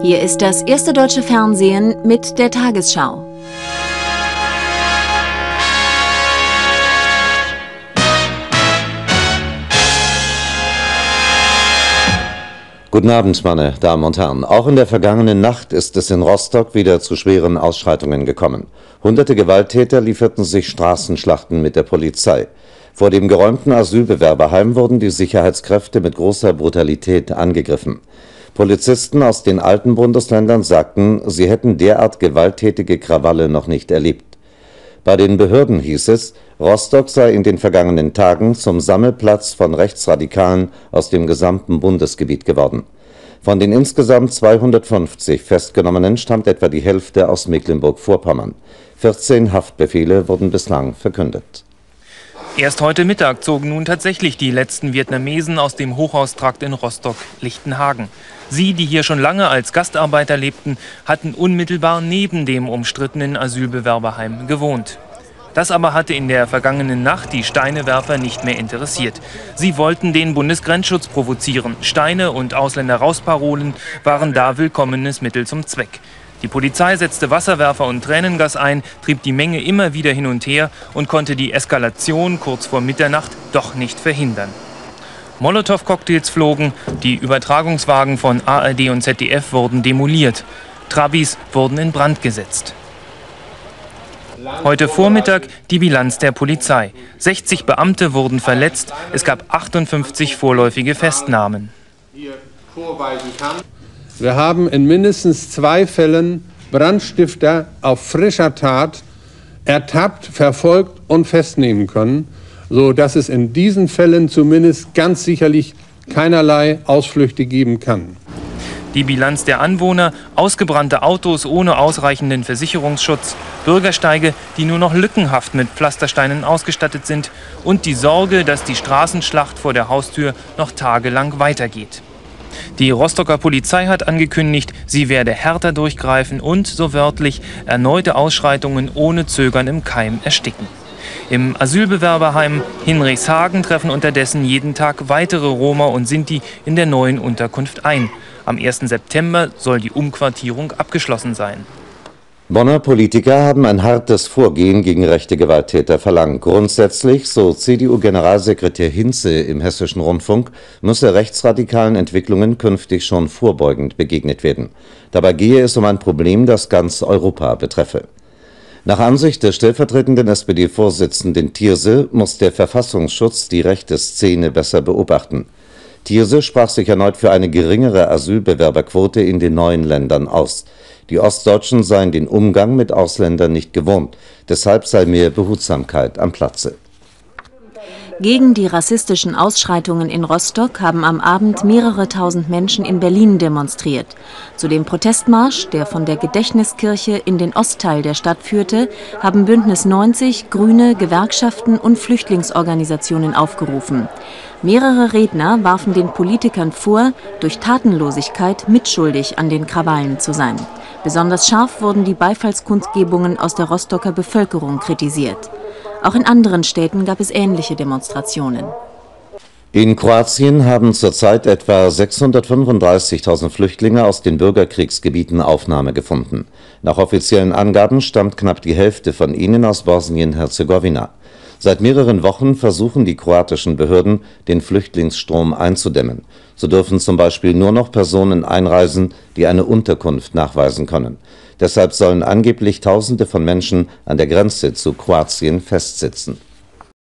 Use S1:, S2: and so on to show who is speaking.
S1: Hier ist das erste deutsche Fernsehen mit der Tagesschau.
S2: Guten Abend, meine Damen und Herren. Auch in der vergangenen Nacht ist es in Rostock wieder zu schweren Ausschreitungen gekommen. Hunderte Gewalttäter lieferten sich Straßenschlachten mit der Polizei. Vor dem geräumten Asylbewerberheim wurden die Sicherheitskräfte mit großer Brutalität angegriffen. Polizisten aus den alten Bundesländern sagten, sie hätten derart gewalttätige Krawalle noch nicht erlebt. Bei den Behörden hieß es, Rostock sei in den vergangenen Tagen zum Sammelplatz von Rechtsradikalen aus dem gesamten Bundesgebiet geworden. Von den insgesamt 250 Festgenommenen stammt etwa die Hälfte aus Mecklenburg-Vorpommern. 14 Haftbefehle wurden bislang verkündet.
S3: Erst heute Mittag zogen nun tatsächlich die letzten Vietnamesen aus dem Hochhaustrakt in Rostock-Lichtenhagen. Sie, die hier schon lange als Gastarbeiter lebten, hatten unmittelbar neben dem umstrittenen Asylbewerberheim gewohnt. Das aber hatte in der vergangenen Nacht die Steinewerfer nicht mehr interessiert. Sie wollten den Bundesgrenzschutz provozieren. Steine und Ausländer-raus-Parolen waren da willkommenes Mittel zum Zweck. Die Polizei setzte Wasserwerfer und Tränengas ein, trieb die Menge immer wieder hin und her und konnte die Eskalation kurz vor Mitternacht doch nicht verhindern. Molotow-Cocktails flogen, die Übertragungswagen von ARD und ZDF wurden demoliert. Trabis wurden in Brand gesetzt. Heute Vormittag die Bilanz der Polizei. 60 Beamte wurden verletzt, es gab 58 vorläufige Festnahmen.
S4: Wir haben in mindestens 2 Fällen Brandstifter auf frischer Tat ertappt, verfolgt und festnehmen können, sodass es in diesen Fällen zumindest ganz sicherlich keinerlei Ausflüchte geben kann.
S3: Die Bilanz der Anwohner, ausgebrannte Autos ohne ausreichenden Versicherungsschutz, Bürgersteige, die nur noch lückenhaft mit Pflastersteinen ausgestattet sind und die Sorge, dass die Straßenschlacht vor der Haustür noch tagelang weitergeht. Die Rostocker Polizei hat angekündigt, sie werde härter durchgreifen und, so wörtlich, erneute Ausschreitungen ohne Zögern im Keim ersticken. Im Asylbewerberheim Hinrichshagen treffen unterdessen jeden Tag weitere Roma und Sinti in der neuen Unterkunft ein. Am 1. September soll die Umquartierung abgeschlossen sein.
S2: Bonner Politiker haben ein hartes Vorgehen gegen rechte Gewalttäter verlangt. Grundsätzlich, so CDU-Generalsekretär Hinze im Hessischen Rundfunk, müsse rechtsradikalen Entwicklungen künftig schon vorbeugend begegnet werden. Dabei gehe es um ein Problem, das ganz Europa betreffe. Nach Ansicht des stellvertretenden SPD-Vorsitzenden Thierse muss der Verfassungsschutz die rechte Szene besser beobachten. Thierse sprach sich erneut für eine geringere Asylbewerberquote in den neuen Ländern aus. Die Ostdeutschen seien den Umgang mit Ausländern nicht gewohnt. Deshalb sei mehr Behutsamkeit am Platze.
S1: Gegen die rassistischen Ausschreitungen in Rostock haben am Abend mehrere tausend Menschen in Berlin demonstriert. Zu dem Protestmarsch, der von der Gedächtniskirche in den Ostteil der Stadt führte, haben Bündnis 90, Grüne, Gewerkschaften und Flüchtlingsorganisationen aufgerufen. Mehrere Redner warfen den Politikern vor, durch Tatenlosigkeit mitschuldig an den Krawallen zu sein. Besonders scharf wurden die Beifallskundgebungen aus der Rostocker Bevölkerung kritisiert. Auch in anderen Städten gab es ähnliche Demonstrationen.
S2: In Kroatien haben zurzeit etwa 635.000 Flüchtlinge aus den Bürgerkriegsgebieten Aufnahme gefunden. Nach offiziellen Angaben stammt knapp die Hälfte von ihnen aus Bosnien-Herzegowina. Seit mehreren Wochen versuchen die kroatischen Behörden, den Flüchtlingsstrom einzudämmen. So dürfen zum Beispiel nur noch Personen einreisen, die eine Unterkunft nachweisen können. Deshalb sollen angeblich Tausende von Menschen an der Grenze zu Kroatien festsitzen.